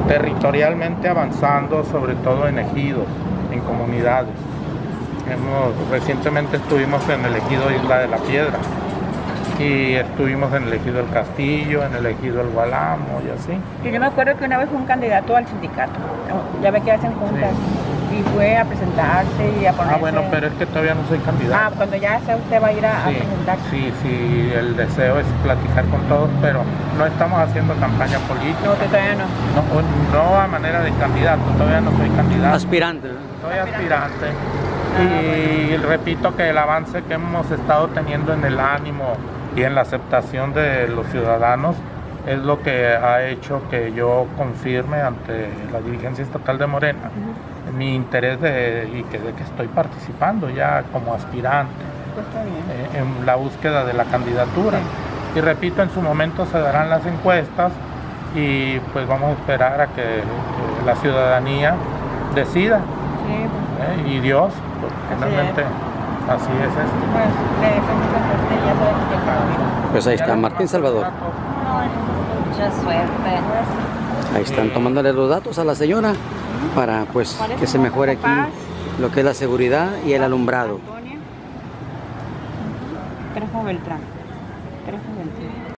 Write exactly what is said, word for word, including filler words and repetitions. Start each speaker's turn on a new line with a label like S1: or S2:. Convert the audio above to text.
S1: territorialmente avanzando, sobre todo en ejidos, en comunidades. Hemos, recientemente estuvimos en el ejido Isla de la Piedra y estuvimos en el ejido El Castillo, en el ejido El Gualamo y así.
S2: Y yo me acuerdo que una vez fue un candidato al sindicato, ya ve que hacen juntas, sí. Y fue a presentarse y a ponerse...
S1: Ah, bueno, pero es que todavía no soy candidato.
S2: Ah, cuando ya sea usted va a ir a,
S1: sí,
S2: a presentarse.
S1: Sí, sí, el deseo es platicar con todos, pero no estamos haciendo campaña política.
S2: No, que todavía no.
S1: No, no a manera de candidato, todavía no soy candidato.
S3: Aspirante.
S1: Soy aspirante. Y ah, repito que el avance que hemos estado teniendo en el ánimo y en la aceptación de los ciudadanos es lo que ha hecho que yo confirme ante la dirigencia estatal de Morena uh-huh. mi interés de, y que, de que estoy participando ya como aspirante
S2: pues está bien.
S1: eh, en la búsqueda de la candidatura. Sí. Y repito, en su momento se darán las encuestas y pues vamos a esperar a que, que la ciudadanía decida.
S2: Sí, pues.
S1: eh, y Dios, pues, finalmente así es esto.
S2: Pues le deseo mucha suerte y ya sabes que está.
S3: Pues ahí está Martín Salvador.
S4: Mucha suerte.
S3: Ahí están tomándole los datos a la señora para pues que se mejore aquí lo que es la seguridad y el alumbrado.
S2: Antonia. Trejo Beltrán. Trejo Beltrán.